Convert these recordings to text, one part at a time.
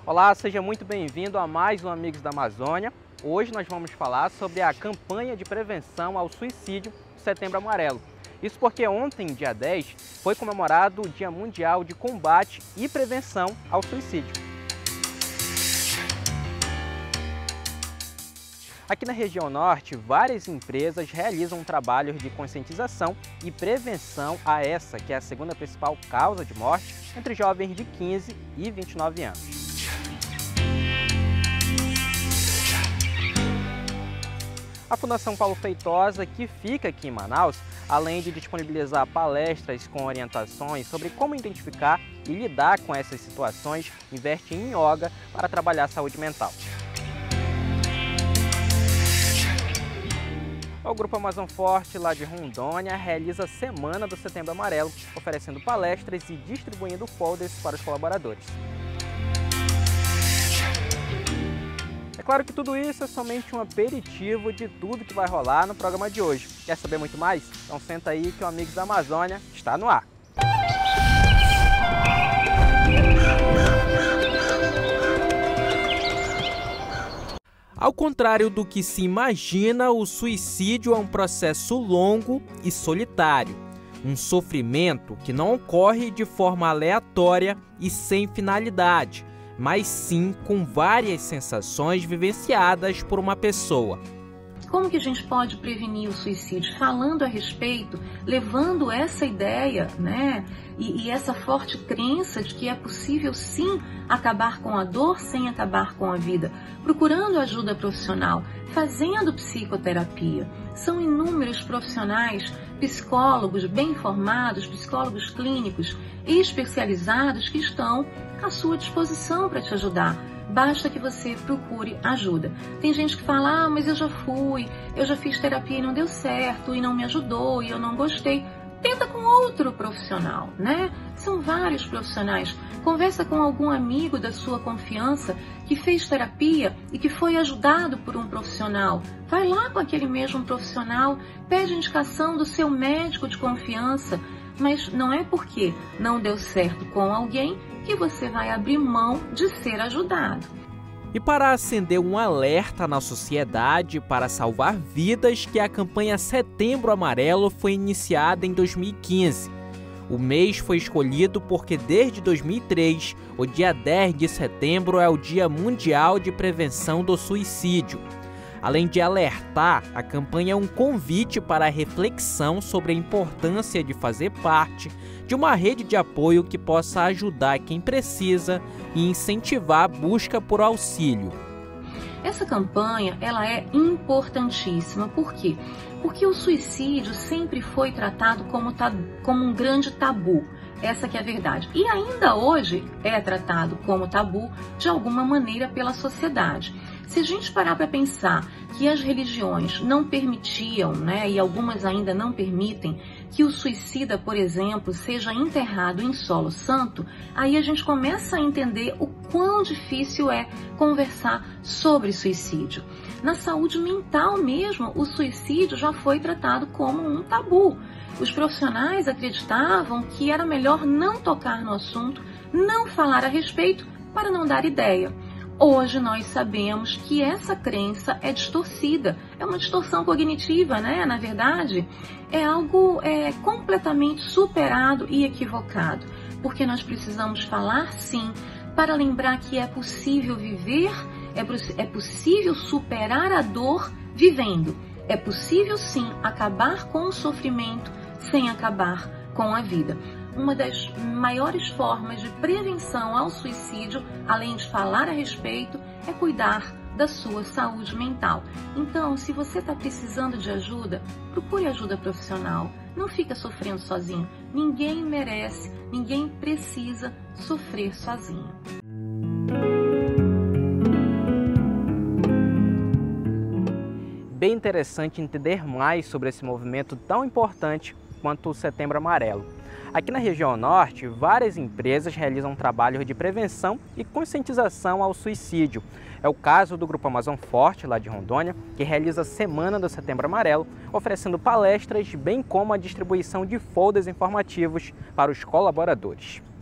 Olá, seja muito bem-vindo a mais um Amigos da Amazônia. Hoje nós vamos falar sobre a campanha de prevenção ao suicídio do Setembro Amarelo. Isso porque ontem, dia 10, foi comemorado o Dia Mundial de Combate e Prevenção ao Suicídio. Aqui na região norte, várias empresas realizam trabalhos de conscientização e prevenção a essa, que é a segunda principal causa de morte entre jovens de 15 e 29 anos. A Fundação Paulo Feitosa, que fica aqui em Manaus, além de disponibilizar palestras com orientações sobre como identificar e lidar com essas situações, investe em yoga para trabalhar a saúde mental. O Grupo Amazon Forte, lá de Rondônia, realiza a Semana do Setembro Amarelo, oferecendo palestras e distribuindo folders para os colaboradores. É claro que tudo isso é somente um aperitivo de tudo que vai rolar no programa de hoje. Quer saber muito mais? Então senta aí que o Amigos da Amazônia está no ar. Ao contrário do que se imagina, o suicídio é um processo longo e solitário. Um sofrimento que não ocorre de forma aleatória e sem finalidade, mas sim com várias sensações vivenciadas por uma pessoa. Como que a gente pode prevenir o suicídio? Falando a respeito, levando essa ideia, e essa forte crença de que é possível sim acabar com a dor sem acabar com a vida, procurando ajuda profissional, fazendo psicoterapia. São inúmeros profissionais, psicólogos bem informados, psicólogos clínicos e especializados que estão à sua disposição para te ajudar. Basta que você procure ajuda. Tem gente que fala, mas eu já fiz terapia e não deu certo, e não me ajudou, e eu não gostei. Tenta com outro profissional, São vários profissionais. Conversa com algum amigo da sua confiança que fez terapia e que foi ajudado por um profissional. Vai lá com aquele mesmo profissional, pede indicação do seu médico de confiança, mas não é porque não deu certo com alguém que você vai abrir mão de ser ajudado. E para acender um alerta na sociedade para salvar vidas, que a campanha Setembro Amarelo foi iniciada em 2015. O mês foi escolhido porque desde 2003, o dia 10 de setembro é o Dia Mundial de Prevenção do Suicídio. Além de alertar, a campanha é um convite para a reflexão sobre a importância de fazer parte de uma rede de apoio que possa ajudar quem precisa e incentivar a busca por auxílio. Essa campanha ela é importantíssima. Por quê? Porque o suicídio sempre foi tratado como um grande tabu. Essa que é a verdade. E ainda hoje é tratado como tabu de alguma maneira pela sociedade. Se a gente parar para pensar que as religiões não permitiam, e algumas ainda não permitem, que o suicida, por exemplo, seja enterrado em solo santo, aí a gente começa a entender o quão difícil é conversar sobre suicídio. Na saúde mental mesmo, o suicídio já foi tratado como um tabu. Os profissionais acreditavam que era melhor não tocar no assunto, não falar a respeito, para não dar ideia. Hoje nós sabemos que essa crença é distorcida, é uma distorção cognitiva, Na verdade, é algo completamente superado e equivocado, porque nós precisamos falar sim, para lembrar que é possível viver, é possível superar a dor vivendo, é possível sim acabar com o sofrimento sem acabar com a vida. Uma das maiores formas de prevenção ao suicídio, além de falar a respeito, é cuidar da sua saúde mental. Então, se você está precisando de ajuda, procure ajuda profissional. Não fica sofrendo sozinho. Ninguém merece, ninguém precisa sofrer sozinho. Bem interessante entender mais sobre esse movimento tão importante quanto o Setembro Amarelo. Aqui na região norte, várias empresas realizam trabalhos de prevenção e conscientização ao suicídio. É o caso do Grupo Amazon Forte, lá de Rondônia, que realiza a Semana do Setembro Amarelo, oferecendo palestras, bem como a distribuição de folders informativos para os colaboradores.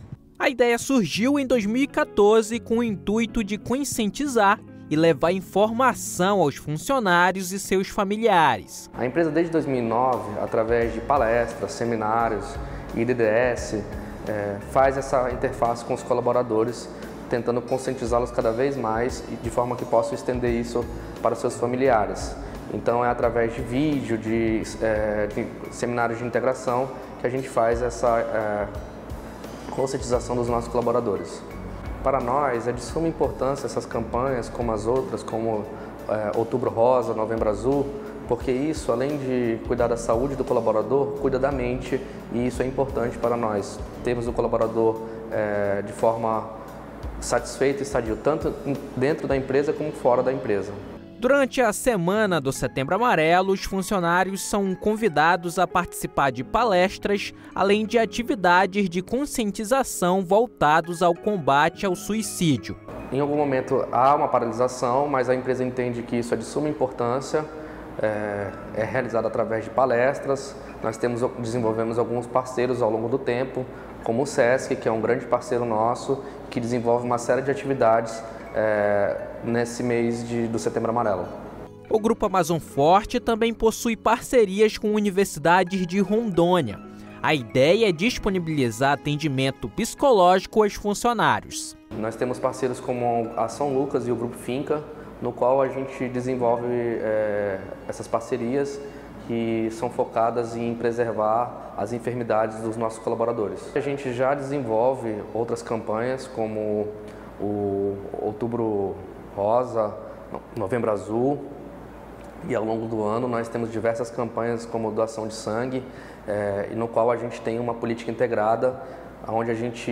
A ideia surgiu em 2014 com o intuito de conscientizar e levar informação aos funcionários e seus familiares. A empresa desde 2009, através de palestras, seminários e DDS, faz essa interface com os colaboradores, tentando conscientizá-los cada vez mais e de forma que possam estender isso para os seus familiares. Então é através de vídeo, de seminários de integração que a gente faz essa conscientização dos nossos colaboradores. Para nós é de suma importância essas campanhas, como as outras, como Outubro Rosa, Novembro Azul, porque isso, além de cuidar da saúde do colaborador, cuida da mente, e isso é importante para nós. Temos o colaborador de forma satisfeita e sadio, tanto dentro da empresa como fora da empresa. Durante a semana do Setembro Amarelo, os funcionários são convidados a participar de palestras, além de atividades de conscientização voltados ao combate ao suicídio. Em algum momento há uma paralisação, mas a empresa entende que isso é de suma importância, é realizado através de palestras. Nós desenvolvemos alguns parceiros ao longo do tempo, como o SESC, que é um grande parceiro nosso, que desenvolve uma série de atividades nesse mês do Setembro Amarelo. O Grupo Amazon Forte também possui parcerias com universidades de Rondônia. A ideia é disponibilizar atendimento psicológico aos funcionários. Nós temos parceiros como a São Lucas e o Grupo Finca, no qual a gente desenvolve essas parcerias que são focadas em preservar as enfermidades dos nossos colaboradores. A gente já desenvolve outras campanhas como o Outubro Rosa, Novembro Azul, e ao longo do ano nós temos diversas campanhas como doação de sangue, no qual a gente tem uma política integrada, onde a gente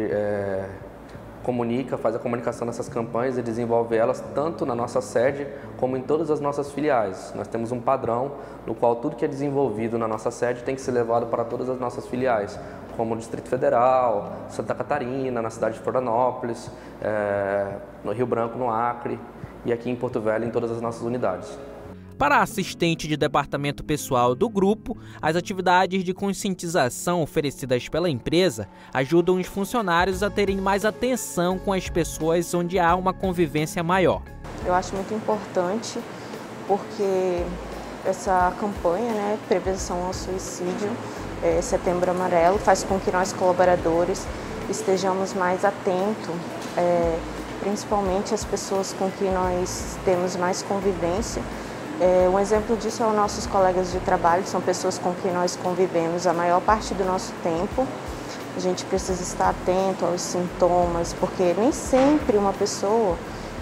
faz a comunicação dessas campanhas e desenvolve elas tanto na nossa sede como em todas as nossas filiais. Nós temos um padrão no qual tudo que é desenvolvido na nossa sede tem que ser levado para todas as nossas filiais, como o Distrito Federal, Santa Catarina, na cidade de Florianópolis, no Rio Branco, no Acre, e aqui em Porto Velho, em todas as nossas unidades. Para a assistente de departamento pessoal do grupo, as atividades de conscientização oferecidas pela empresa ajudam os funcionários a terem mais atenção com as pessoas onde há uma convivência maior. Eu acho muito importante porque essa campanha, Prevenção ao Suicídio, Setembro Amarelo, faz com que nós colaboradores estejamos mais atentos, principalmente as pessoas com quem nós temos mais convivência. Um exemplo disso é os nossos colegas de trabalho, são pessoas com quem nós convivemos a maior parte do nosso tempo. A gente precisa estar atento aos sintomas, porque nem sempre uma pessoa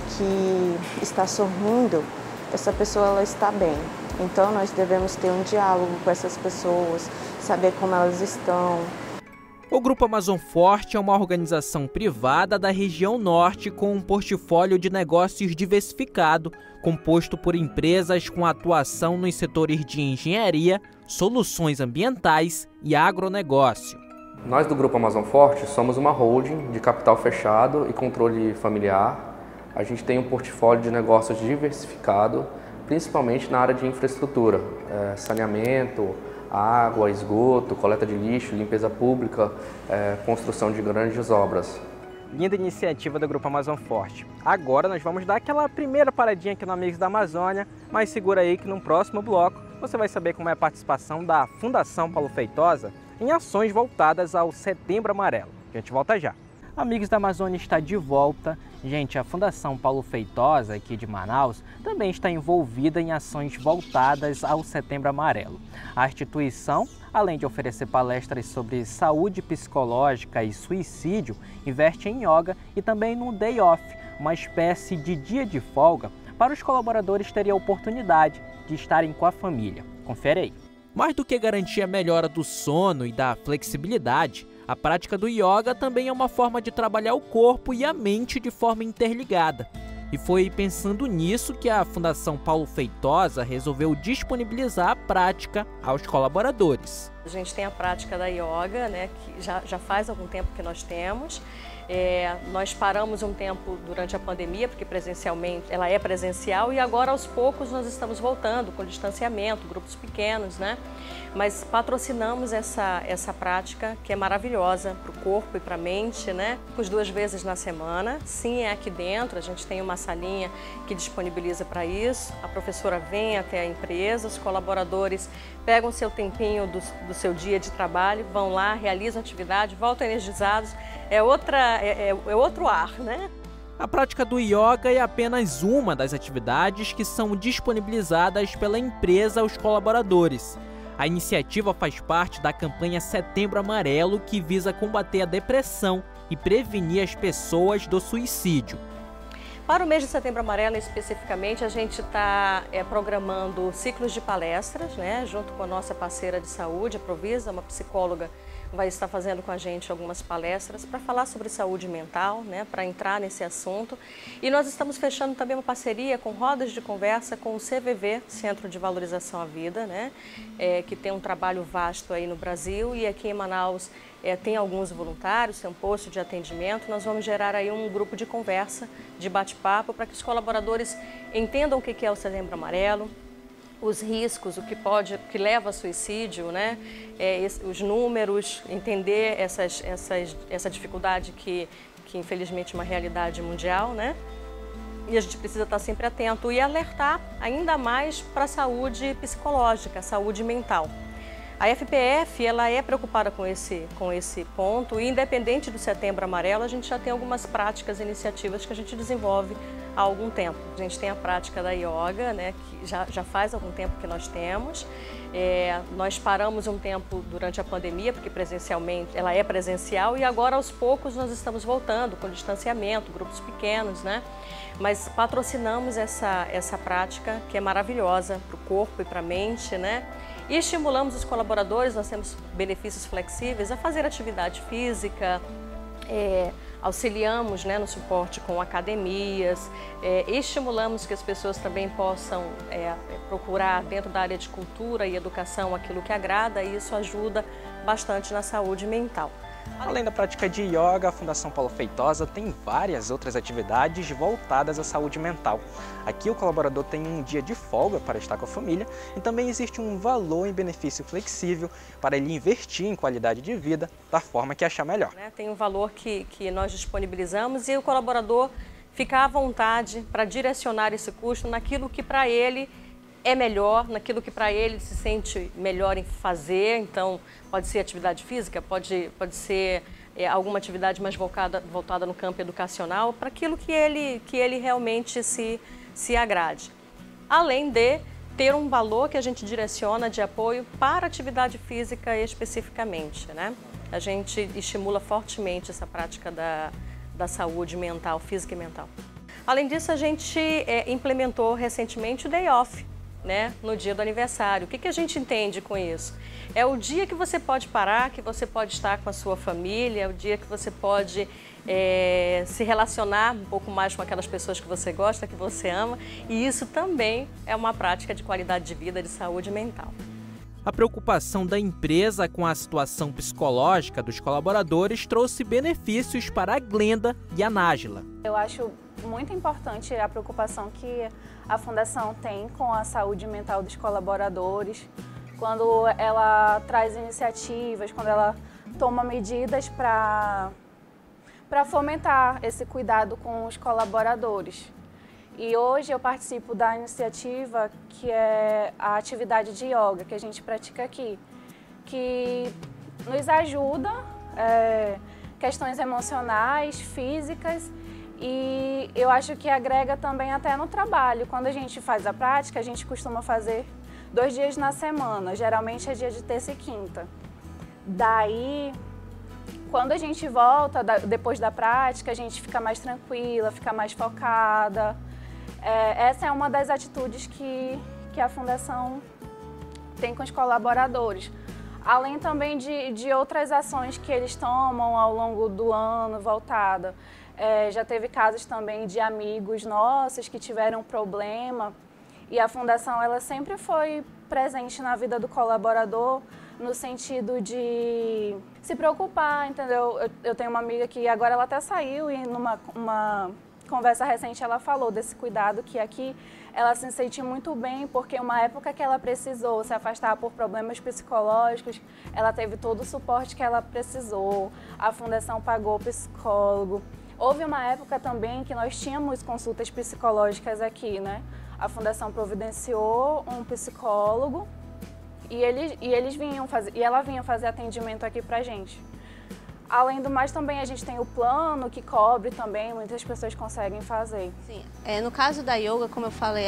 que está sorrindo, essa pessoa ela está bem. Então nós devemos ter um diálogo com essas pessoas, saber como elas estão. O Grupo Amazon Forte é uma organização privada da região norte com um portfólio de negócios diversificado, composto por empresas com atuação nos setores de engenharia, soluções ambientais e agronegócio. Nós do Grupo Amazon Forte somos uma holding de capital fechado e controle familiar. A gente tem um portfólio de negócios diversificado, principalmente na área de infraestrutura, saneamento, água, esgoto, coleta de lixo, limpeza pública, construção de grandes obras. Linda iniciativa do Grupo Amazon Forte. Agora nós vamos dar aquela primeira paradinha aqui no Amigos da Amazônia, mas segura aí que no próximo bloco você vai saber como é a participação da Fundação Paulo Feitosa em ações voltadas ao Setembro Amarelo. A gente volta já. Amigos da Amazônia está de volta. Gente, a Fundação Paulo Feitosa, aqui de Manaus, também está envolvida em ações voltadas ao Setembro Amarelo. A instituição, além de oferecer palestras sobre saúde psicológica e suicídio, investe em yoga e também no Day Off, uma espécie de dia de folga para os colaboradores terem a oportunidade de estarem com a família. Confere aí. Mais do que garantir a melhora do sono e da flexibilidade, a prática do yoga também é uma forma de trabalhar o corpo e a mente de forma interligada. E foi pensando nisso que a Fundação Paulo Feitosa resolveu disponibilizar a prática aos colaboradores. A gente tem a prática da yoga, que já faz algum tempo que nós temos. Nós paramos um tempo durante a pandemia, porque presencialmente ela é presencial, e agora aos poucos nós estamos voltando com distanciamento, grupos pequenos, né? Mas patrocinamos essa prática que é maravilhosa para o corpo e para a mente, né? 2 vezes na semana, sim, é aqui dentro, a gente tem uma salinha que disponibiliza para isso, a professora vem até a empresa, os colaboradores pegam seu tempinho do seu dia de trabalho, vão lá, realizam a atividade, voltam energizados, é outro ar, né? A prática do yoga é apenas uma das atividades que são disponibilizadas pela empresa aos colaboradores. A iniciativa faz parte da campanha Setembro Amarelo, que visa combater a depressão e prevenir as pessoas do suicídio. Para o mês de Setembro Amarelo, especificamente, a gente está programando ciclos de palestras, né, junto com a nossa parceira de saúde, a Provisa, uma psicóloga vai estar fazendo com a gente algumas palestras para falar sobre saúde mental, né, para entrar nesse assunto. E nós estamos fechando também uma parceria com rodas de conversa com o CVV, Centro de Valorização à Vida, né, que tem um trabalho vasto aí no Brasil, e aqui em Manaus tem alguns voluntários, tem um posto de atendimento. Nós vamos gerar aí um grupo de conversa, de bate-papo, para que os colaboradores entendam o que é o Setembro Amarelo, os riscos, o que leva a suicídio, né? Os números, entender essa dificuldade que infelizmente é uma realidade mundial, né? E a gente precisa estar sempre atento e alertar ainda mais para a saúde psicológica, a saúde mental. A FPF, ela é preocupada com esse ponto, e independente do Setembro Amarelo, a gente já tem algumas práticas e iniciativas que a gente desenvolve há algum tempo. A gente tem a prática da yoga, né, que já faz algum tempo que nós temos. Nós paramos um tempo durante a pandemia, porque presencialmente ela é presencial, e agora aos poucos nós estamos voltando com distanciamento, grupos pequenos, né? Mas patrocinamos essa prática que é maravilhosa para o corpo e para a mente, né? E estimulamos os colaboradores, nós temos benefícios flexíveis, a fazer atividade física, auxiliamos, né, no suporte com academias, estimulamos que as pessoas também possam procurar dentro da área de cultura e educação aquilo que agrada, e isso ajuda bastante na saúde mental. Além da prática de yoga, a Fundação Paulo Feitosa tem várias outras atividades voltadas à saúde mental. Aqui o colaborador tem um dia de folga para estar com a família, e também existe um valor em benefício flexível para ele investir em qualidade de vida da forma que achar melhor. Tem um valor que nós disponibilizamos, e o colaborador fica à vontade para direcionar esse custo naquilo que para ele é melhor, naquilo que para ele se sente melhor em fazer. Então, pode ser atividade física, pode ser alguma atividade mais voltada no campo educacional, para aquilo que ele realmente se agrade. Além de ter um valor que a gente direciona de apoio para a atividade física especificamente, né? A gente estimula fortemente essa prática da saúde mental, física e mental. Além disso, a gente implementou recentemente o Day Off, né, no dia do aniversário. O que a gente entende com isso? É o dia que você pode parar, que você pode estar com a sua família, é o dia que você pode se relacionar um pouco mais com aquelas pessoas que você gosta, que você ama, e isso também é uma prática de qualidade de vida, de saúde mental. A preocupação da empresa com a situação psicológica dos colaboradores trouxe benefícios para a Glenda e a Nájila. Eu acho muito importante a preocupação que a Fundação tem com a saúde mental dos colaboradores, quando ela traz iniciativas, quando ela toma medidas para fomentar esse cuidado com os colaboradores. E hoje eu participo da iniciativa que é a atividade de yoga que a gente pratica aqui, que nos ajuda questões emocionais, físicas, e eu acho que agrega também até no trabalho. Quando a gente faz a prática, a gente costuma fazer 2 dias na semana, geralmente é dia de terça e quinta. Daí, quando a gente volta, depois da prática, a gente fica mais tranquila, fica mais focada. Essa é uma das atitudes que a Fundação tem com os colaboradores. Além também de outras ações que eles tomam ao longo do ano, voltada. Já teve casos também de amigos nossos que tiveram problema, e a Fundação ela sempre foi presente na vida do colaborador no sentido de se preocupar, entendeu? Eu tenho uma amiga que agora ela até saiu e numa conversa recente ela falou desse cuidado que aqui ela se sente muito bem porque uma época que ela precisou se afastar por problemas psicológicos, ela teve todo o suporte que ela precisou, a fundação pagou o psicólogo. Houve uma época também que nós tínhamos consultas psicológicas aqui, né? A fundação providenciou um psicólogo e ela vinha fazer atendimento aqui pra gente. Além do mais, também a gente tem o plano que cobre também, muitas pessoas conseguem fazer. Sim, no caso da yoga, como eu falei,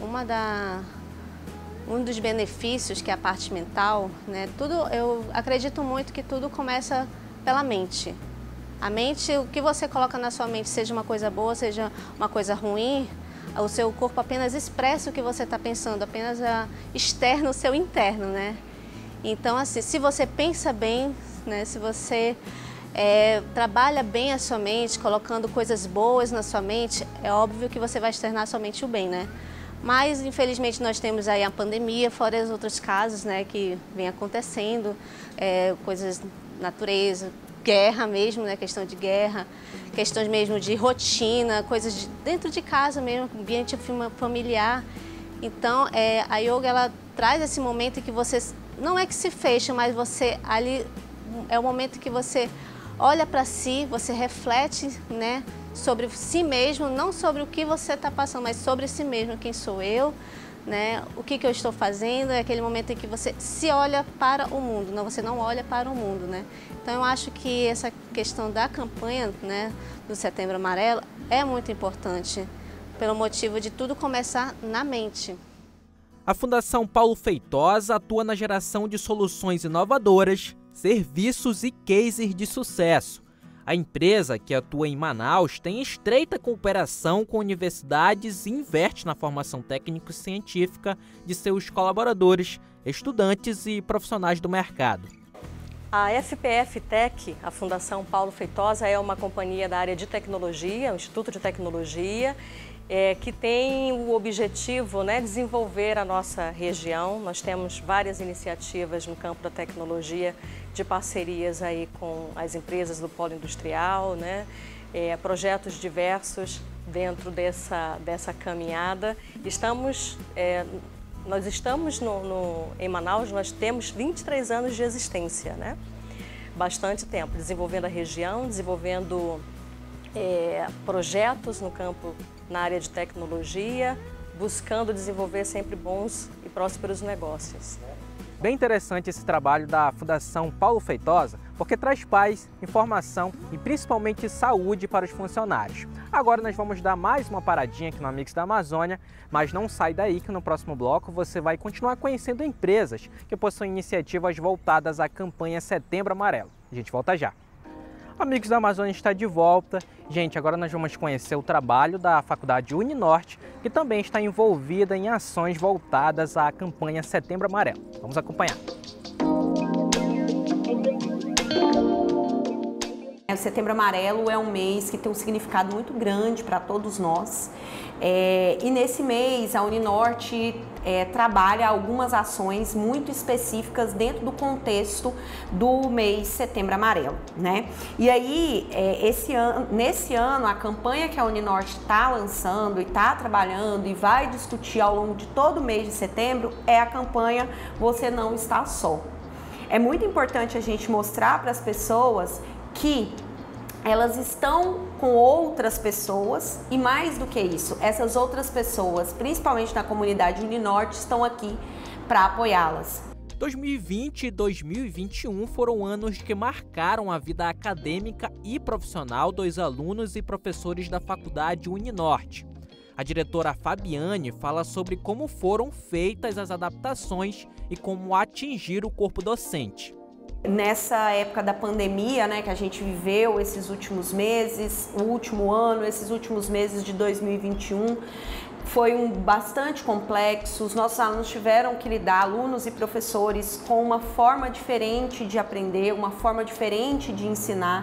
um dos benefícios que é a parte mental, né? Eu acredito muito que tudo começa pela mente. A mente, o que você coloca na sua mente, seja uma coisa boa, seja uma coisa ruim, o seu corpo apenas expressa o que você está pensando, apenas externa o seu interno, né? Então, assim, se você pensa bem, né? Se você trabalha bem a sua mente, colocando coisas boas na sua mente, é óbvio que você vai externar somente o bem, né? Mas, infelizmente, nós temos aí a pandemia, fora os outros casos, né, que vem acontecendo, coisas natureza, guerra mesmo, né, questão de guerra, questões mesmo de rotina, coisas dentro de casa mesmo, ambiente familiar. Então, a yoga, ela traz esse momento em que você, não é que se fecha, mas você ali, é o momento que você olha para si, você reflete, né, sobre si mesmo, não sobre o que você está passando, mas sobre si mesmo, quem sou eu, né, o que eu estou fazendo, é aquele momento em que você se olha para o mundo, não, você não olha para o mundo, né. Então eu acho que essa questão da campanha, né, do Setembro Amarelo é muito importante, pelo motivo de tudo começar na mente. A Fundação Paulo Feitosa atua na geração de soluções inovadoras, serviços e cases de sucesso. A empresa, que atua em Manaus, tem estreita cooperação com universidades e investe na formação técnico-científica de seus colaboradores, estudantes e profissionais do mercado. A FPF Tech, a Fundação Paulo Feitosa, é uma companhia da área de tecnologia, um instituto de tecnologia, que tem o objetivo, né, desenvolver a nossa região. Nós temos várias iniciativas no campo da tecnologia, de parcerias aí com as empresas do polo industrial, né, projetos diversos dentro dessa caminhada. Nós estamos em Manaus, nós temos 23 anos de existência, né? Bastante tempo, desenvolvendo a região, desenvolvendo projetos no campo, na área de tecnologia, buscando desenvolver sempre bons e prósperos negócios. Bem interessante esse trabalho da Fundação Paulo Feitosa, porque traz paz, informação e principalmente saúde para os funcionários. Agora nós vamos dar mais uma paradinha aqui no Amigos da Amazônia, mas não sai daí que no próximo bloco você vai continuar conhecendo empresas que possuem iniciativas voltadas à campanha Setembro Amarelo. A gente volta já. Amigos da Amazônia está de volta. Gente, agora nós vamos conhecer o trabalho da Faculdade Uninorte, que também está envolvida em ações voltadas à campanha Setembro Amarelo. Vamos acompanhar. O Setembro Amarelo é um mês que tem um significado muito grande para todos nós. E nesse mês a Uninorte trabalha algumas ações muito específicas dentro do contexto do mês Setembro Amarelo, né? E aí, nesse ano, a campanha que a Uninorte está lançando e está trabalhando e vai discutir ao longo de todo o mês de setembro é a campanha Você Não Está Só. É muito importante a gente mostrar para as pessoas que elas estão com outras pessoas e, mais do que isso, essas outras pessoas, principalmente na comunidade Uninorte, estão aqui para apoiá-las. 2020 e 2021 foram anos que marcaram a vida acadêmica e profissional dos alunos e professores da Faculdade Uninorte. A diretora Fabiane fala sobre como foram feitas as adaptações e como atingir o corpo docente. Nessa época da pandemia, né, que a gente viveu esses últimos meses, o último ano, esses últimos meses de 2021, foi bastante complexo. Os nossos alunos tiveram que lidar, alunos e professores, com uma forma diferente de aprender, uma forma diferente de ensinar.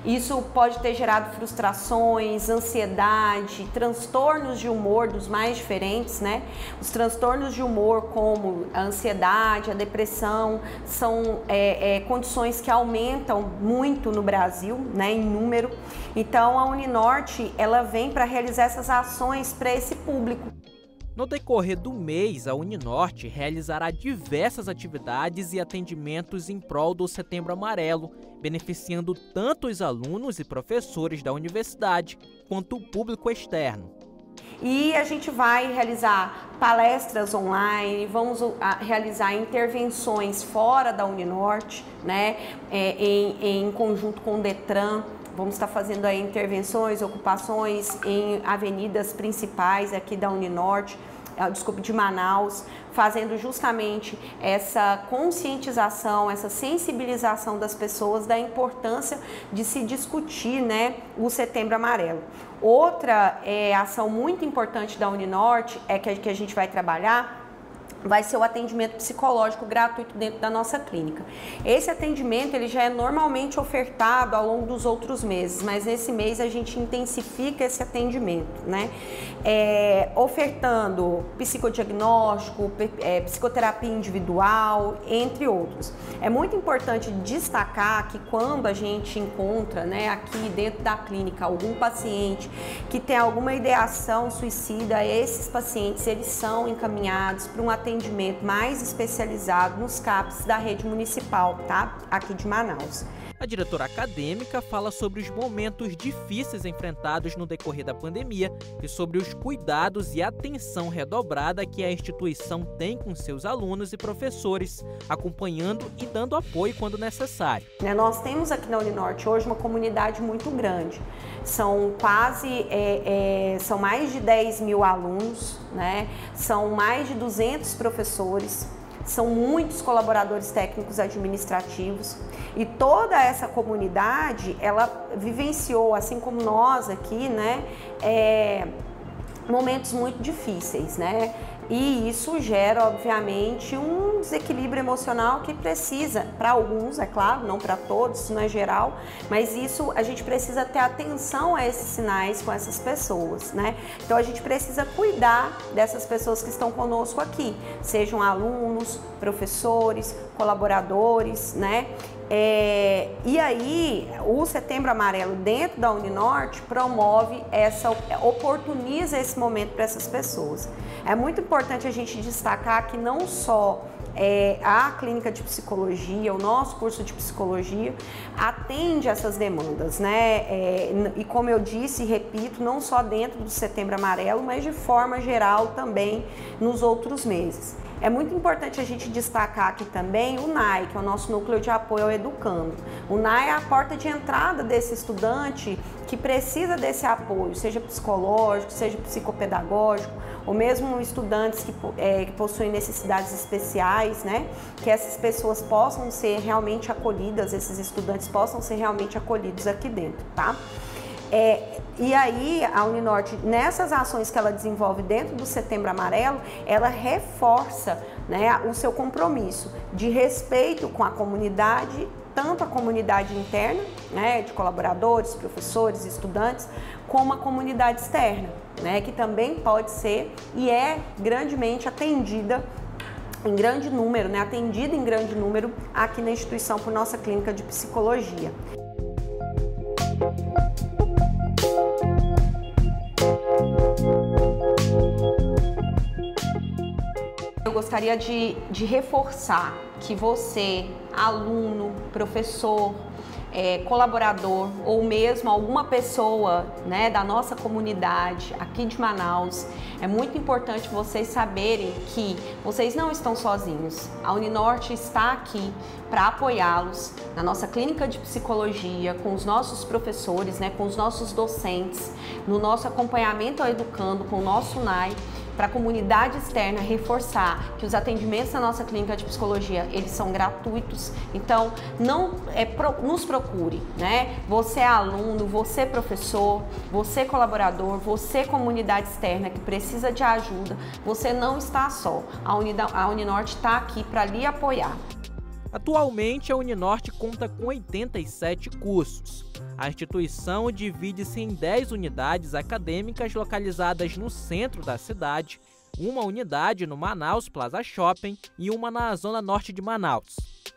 Isso pode ter gerado frustrações, ansiedade, transtornos de humor dos mais diferentes, né? Os transtornos de humor, como a ansiedade, a depressão, são condições que aumentam muito no Brasil, né, em número. Então a Uninorte, ela vem para realizar essas ações para esse público. No decorrer do mês, a Uninorte realizará diversas atividades e atendimentos em prol do Setembro Amarelo, beneficiando tanto os alunos e professores da universidade quanto o público externo. E a gente vai realizar palestras online, vamos realizar intervenções fora da Uninorte, né, em conjunto com o Detran. Vamos estar fazendo aí intervenções, ocupações em avenidas principais aqui da Uninorte, de Manaus, fazendo justamente essa conscientização, essa sensibilização das pessoas da importância de se discutir, né, o Setembro Amarelo. Outra ação muito importante da Uninorte que a gente vai trabalhar vai ser o atendimento psicológico gratuito dentro da nossa clínica. Esse atendimento ele já é normalmente ofertado ao longo dos outros meses, mas nesse mês a gente intensifica esse atendimento, né? Ofertando psicodiagnóstico, psicoterapia individual, entre outros. É muito importante destacar que quando a gente encontra, né, aqui dentro da clínica algum paciente que tem alguma ideação suicida, esses pacientes eles são encaminhados para um atendimento mais especializado nos CAPs da rede municipal, tá? Aqui de Manaus. A diretora acadêmica fala sobre os momentos difíceis enfrentados no decorrer da pandemia e sobre os cuidados e atenção redobrada que a instituição tem com seus alunos e professores, acompanhando e dando apoio quando necessário. Nós temos aqui na Uninorte hoje uma comunidade muito grande. São são mais de 10 mil alunos, né? São mais de 200 professores. São muitos colaboradores técnicos administrativos e toda essa comunidade, ela vivenciou, assim como nós aqui, né, momentos muito difíceis, né? E isso gera, obviamente, um desequilíbrio emocional que precisa, para alguns, é claro, não para todos, isso não é geral, mas isso a gente precisa ter atenção a esses sinais com essas pessoas, né? Então a gente precisa cuidar dessas pessoas que estão conosco aqui, sejam alunos, professores, colaboradores, né? E aí, o Setembro Amarelo dentro da Uninorte oportuniza esse momento para essas pessoas. É muito importante a gente destacar que não só a clínica de psicologia, o nosso curso de psicologia atende essas demandas, né? E como eu disse e repito, não só dentro do Setembro Amarelo, mas de forma geral também nos outros meses. É muito importante a gente destacar aqui também o NAI, que é o nosso Núcleo de Apoio ao Educando. O NAI é a porta de entrada desse estudante que precisa desse apoio, seja psicológico, seja psicopedagógico, ou mesmo estudantes que possuem necessidades especiais, né? Que essas pessoas possam ser realmente acolhidas, esses estudantes possam ser realmente acolhidos aqui dentro, tá? E aí, a Uninorte, nessas ações que ela desenvolve dentro do Setembro Amarelo, ela reforça, né, o seu compromisso de respeito com a comunidade, tanto a comunidade interna, né, de colaboradores, professores, estudantes, como a comunidade externa, né, que também pode ser e é grandemente atendida em grande número, né, atendida em grande número aqui na instituição por nossa clínica de psicologia. Eu gostaria de reforçar que você, aluno, professor, colaborador ou mesmo alguma pessoa, né, da nossa comunidade aqui de Manaus, é muito importante vocês saberem que vocês não estão sozinhos. A Uninorte está aqui para apoiá-los na nossa clínica de psicologia, com os nossos professores, né, com os nossos docentes, no nosso acompanhamento ao educando, com o nosso NAI, para a comunidade externa reforçar que os atendimentos na nossa clínica de psicologia, eles são gratuitos. Então, nos procure, né? Você é aluno, você é professor, você é colaborador, você é comunidade externa que precisa de ajuda, você não está só. A Uninorte está aqui para lhe apoiar. Atualmente, a Uninorte conta com 87 cursos. A instituição divide-se em 10 unidades acadêmicas localizadas no centro da cidade, uma unidade no Manaus Plaza Shopping e uma na zona norte de Manaus.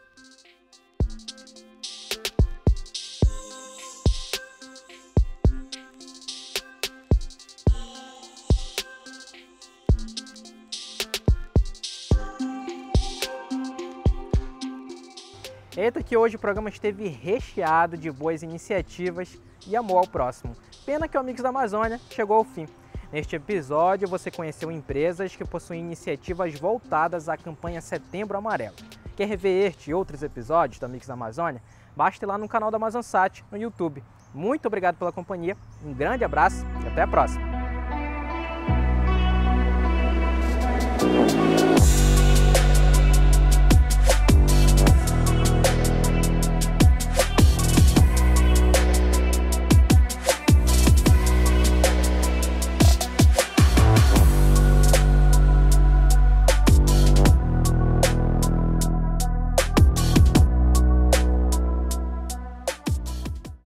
Eita que hoje o programa esteve recheado de boas iniciativas e amor ao próximo. Pena que o Amigos da Amazônia chegou ao fim. Neste episódio você conheceu empresas que possuem iniciativas voltadas à campanha Setembro Amarelo. Quer rever este e outros episódios do Amigos da Amazônia? Basta ir lá no canal da Amazonsat no YouTube. Muito obrigado pela companhia, um grande abraço e até a próxima!